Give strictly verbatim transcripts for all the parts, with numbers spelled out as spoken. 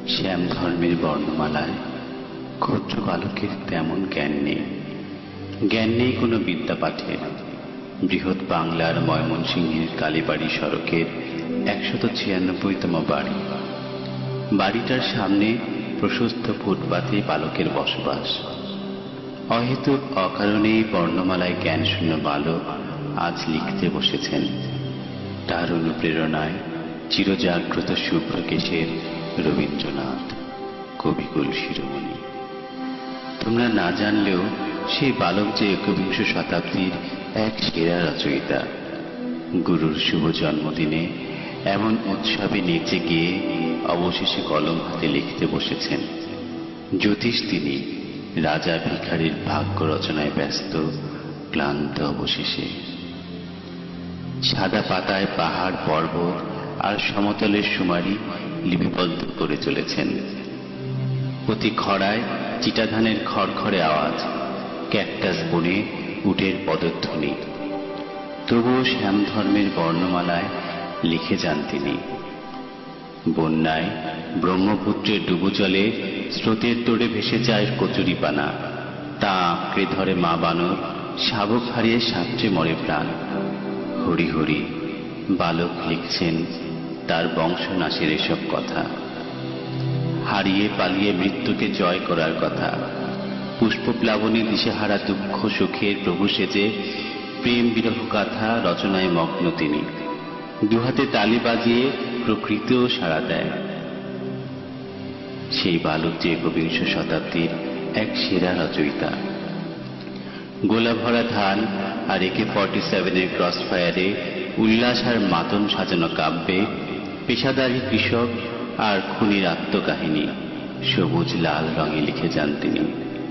শ্যাম ধর্মের বর্ণমালায় ক্ষুদ্র বালকের তেমন জ্ঞান নেই। জ্ঞান নেই কোনো বিদ্যাপাঠের। বৃহৎ বাংলার ময়মনসিংহের কালীবাড়ি সড়কের একশত ছিয়ানব্বইতম বাড়ি। বাড়িটার সামনে প্রশস্ত ফুটপাতে বালকের বসবাস। অহেতুক অকারণে বর্ণমালায় জ্ঞানশূন্য বালক আজ লিখতে বসেছেন। তার অনুপ্রেরণায় চিরজাগ্রত শুভ্রকেশের রবীন্দ্রনাথ কবিকুল শিরোমণি। তোমরা না জানলেও সেই বালক যে একবিংশ শতাব্দীর এক সেরা রচয়িতা। গুরুর শুভ জন্মদিনে এমন উৎসবে নেচে গিয়ে অবশেষে কলম হাতে লিখতে বসেছেন। জ্যোতিষ তিনি রাজা ভিখারির ভাগ্য রচনায় ব্যস্ত, ক্লান্ত অবশেষে। সাদা পাতায় পাহাড় পর্বত আর সমতলের সুমারি লিপিবদ্ধ করে চলেছেন। প্রতি খড়ায় চিটাধানের খড়খড়ে আওয়াজ, ক্যাকটাস বনে উটের পদধ্বনি। তবুও শ্যাম ধর্মের বর্ণমালায় লিখে যান তিনি। বন্যায় ব্রহ্মপুত্রের ডুবুজলে স্রোতের তোড়ে ভেসে যায় কচুরিপানা। তা আঁকড়ে ধরে মা বানর, শাবক হারিয়ে সাঁতরে মরে প্রাণ। হরি হরি বালক লিখছেন তার বংশনাশের এসব কথা। হারিয়ে পালিয়ে মৃত্যুকে জয় করার কথা। পুষ্পপ্লাবনী দিশেহারা দুঃখ সুখের প্রভু সেজে প্রেম বিরহ গাথা রচনায় মগ্ন তিনি। দুহাতে তালি বাজিয়ে প্রকৃতিও সাড়া দেয়। সেই বালক যে একবিংশ শতাব্দীর এক সেরা রচয়িতা। গোলা ভরা ধান আর একে ফর্টি সেভেনের ক্রস ফায়ারে উল্লাস আর মাতন সাজানো কাব্যে পেশাদারী কৃষক আর খুনির আত্মকাহিনী সবুজ লাল রঙে লিখে যান তিনি।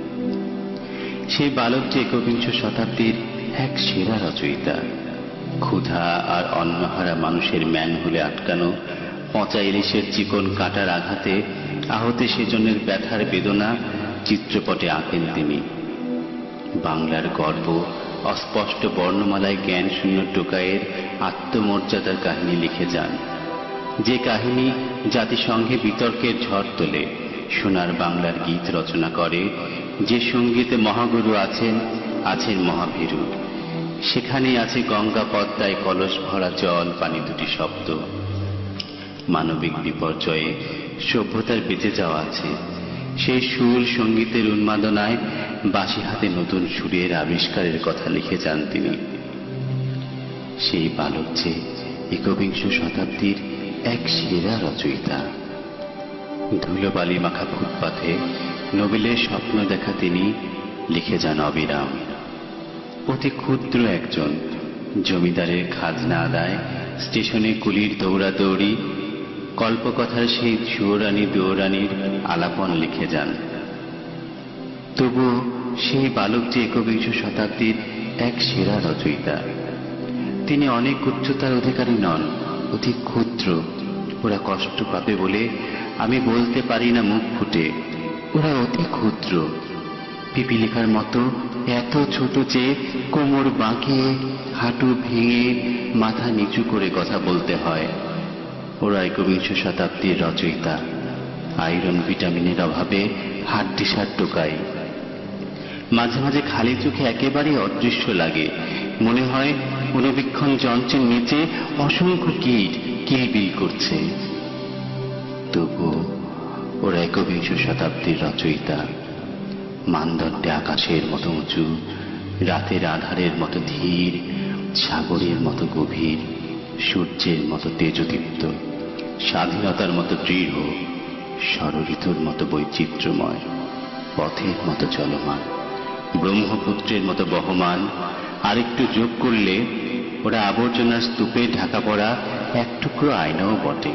সেই বালক যে একবিংশ শতাব্দীর এক সেরা রচয়িতা। ক্ষুধা আর অন্নহারা মানুষের ম্যানহোলে আটকানো পচা ইলিশের চিকন কাঁটার আঘাতে আহতে সেজনের ব্যথার বেদনা চিত্রপটে আঁকেন তিনি। বাংলার গর্ব অস্পষ্ট বর্ণমালায় জ্ঞান শূন্য টোকাইয়ের আত্মমর্যাদার কাহিনী লিখে যান। যে কাহিনী জাতিসংঘে বিতর্কের ঝড় তোলে, সোনার বাংলার গীত রচনা করে। যে সঙ্গীতে মহাগুরু আছেন, আছেন মহাভীরু। সেখানেই আছে গঙ্গা পদ্মায় কলস ভরা জল পানি দুটি শব্দ। মানবিক বিপর্যয়ে সভ্যতার বেঁচে যাওয়া আছে। সেই সুর সঙ্গীতের উন্মাদনায় বাঁশি হাতে নতুন সুরের আবিষ্কারের কথা লিখে যান তিনি। সেই বালক যে একবিংশ শতাব্দীর এক সেরা রচয়িতা। ধুলোবালি মাখা ফুটপাথে নোবেলের স্বপ্ন দেখা তিনি লিখে যান অবিরাম। অতি ক্ষুদ্র একজন জমিদারের খাজনা আদায়, স্টেশনে কুলির দৌড়াদৌড়ি, কল্পকথার সেই চুয়োরানী দৌড়ানির আলাপন লিখে যান। তবুও সেই বালক যে একবিংশ শতাব্দীর এক সেরা রচয়িতা। তিনি অনেক উচ্চতার অধিকারী নন, অতি ক্ষুদ্র। ওরা কষ্ট পাবে বলে আমি বলতে পারি না মুখ ফুটে। ওরা অতি ক্ষুদ্র, পিপিলিকার মতো এত ছোট যে কোমর বাঁকিয়ে হাঁটু ভেঙে মাথা নিচু করে কথা বলতে হয়। ওরা একবিংশ শতাব্দীর রচয়িতা। আয়রন ভিটামিনের অভাবে হাড্ডিসার টোকাই। মাঝে মাঝে খালি চোখে একেবারে অদৃশ্য লাগে। মনে হয় অনুবীক্ষণ যন্ত্রের নিচে অসংখ্য কীট কিলবিল করছে। তবু ওরা একবিংশ শতাব্দীর রচয়িতা। মানদণ্ডে আকাশের মতো উঁচু, রাতের আধারের মতো ধীর, সাগরের মতো গভীর, সূর্যের মতো তেজদীপ্ত, স্বাধীনতার মতো দৃঢ়, ষড়ঋতুর মতো বৈচিত্র্যময়, পথের মতো চলমান, ব্রহ্মপুত্রের মতো বহমান। আরেকটু যোগ করলে ওরা আবর্জনার স্তূপে ঢাকা পড়া এক টুকরো আয়নাও বটে।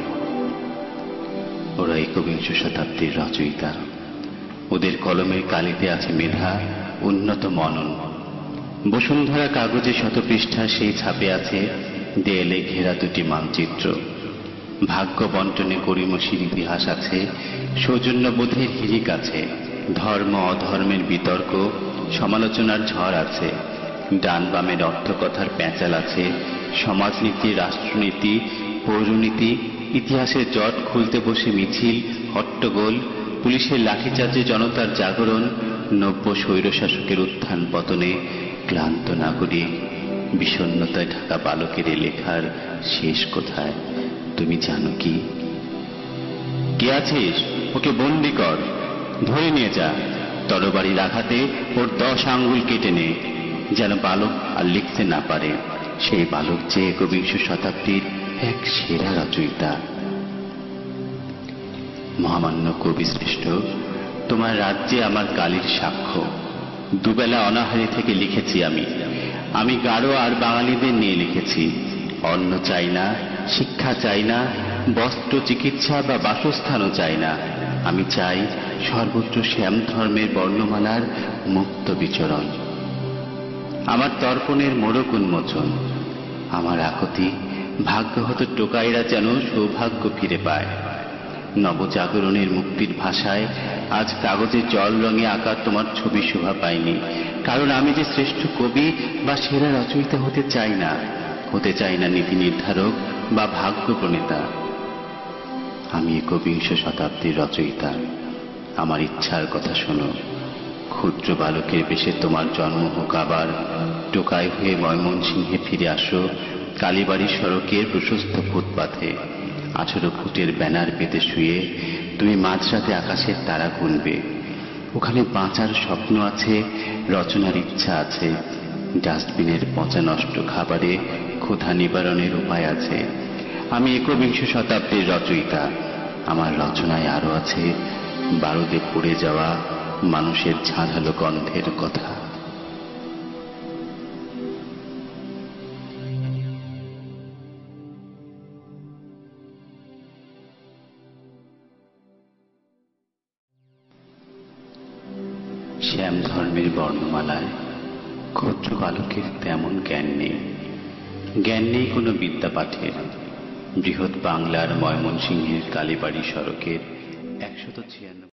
ওরা একবিংশ শতাব্দীর রচয়িতা। ওদের কলমের কালিতে আছে মেধা, উন্নত মনন। বসুন্ধরা কাগজে শত পৃষ্ঠা সেই ছাপে আছে দেয়ালে ঘেরা দুটি মানচিত্র। ভাগ্য বন্টনে গরিমসির ইতিহাস আছে, সৌজন্যবোধের হিরিক আছে, ধর্ম অধর্মের বিতর্ক সমালোচনার ঝড় আছে, ডান বামের অর্থকথার প্যাঁচাল আছে, সমাজনীতি, রাষ্ট্রনীতি, পৌরনীতি ইতিহাসের জট খুলতে বসে মিছিল, হট্টগোল, পুলিশের লাঠিচার্জে জনতার জাগরণ, নব্য স্বৈরশাসকের উত্থান পতনে ক্লান্ত নাগরিক, বিষণ্ণতায় ঢাকা বালকের এ লেখার শেষ কোথায় তুমি জানো কি? কে আছিস? ওকে বন্দি কর, ধরে নিয়ে যা, তরবারির আঘাতে ওর দশ আঙ্গুল কেটে নে, যেন বালক আর লিখতে না পারে। সেই বালক যে একবিংশ শতাব্দীর এক সেরা রচয়িতা। মহামান্য কবি শ্রেষ্ঠ, তোমার রাজ্যে আমার কালির সাক্ষ্য। দুবেলা অনাহারে থেকে লিখেছি আমি। আমি গারো আর বাঙালিদের নিয়ে লিখেছি। অন্ন চাই না, শিক্ষা চাই না, বস্ত্র, চিকিৎসা বা বাসস্থানও চাই না। আমি চাই সর্বত্র শ্যাম ধর্মের বর্ণমালার মুক্ত বিচরণ। আমার তর্পণের মোড়ক উন্মোচন, আমার আকুতি ভাগ্যহত টোকাইরা যেন সৌভাগ্য ফিরে পায়। নবজাগরণের মুক্তির ভাষায় আজ কাগজে জল রঙে আঁকা তোমার ছবি শোভা পায়নি, কারণ আমি যে শ্রেষ্ঠ কবি বা সেরা রচয়িতা হতে চাই না, হতে চাই না নীতি নির্ধারক বা ভাগ্য প্রণেতা। আমি একবিংশ শতাব্দীর রচয়িতা। আমার ইচ্ছার কথা শোনো। ক্ষুদ্র বালকের বেশে তোমার জন্ম হোক আবার। টোকাই হয়ে ময়মনসিংহে ফিরে আসো, কালীবাড়ি সড়কের প্রশস্ত ফুটপাথে। আঠেরো ফুটের ব্যানার পেতে শুয়ে তুমি মাঝরাতে আকাশের তারা গুনবে। ওখানে বাঁচার স্বপ্ন আছে, রচনার ইচ্ছা আছে, ডাস্টবিনের পচা নষ্ট খাবারে ক্ষুধা নিবারণের উপায় আছে। আমি একবিংশ শতাব্দীর রচয়িতা। আমার রচনায় আরো আছে বারুদে পুড়ে যাওয়া মানুষের ঝাঁঝালো গন্ধের কথা। শ্যাম ধর্মের বর্ণমালায় ক্ষুদ্র বালকের তেমন জ্ঞান নেই। জ্ঞান নেই কোনো বিদ্যাপাঠের। বৃহৎ বাংলার ময়মনসিংহের কালীবাড়ি সড়কের একশত ছিয়ানব্বই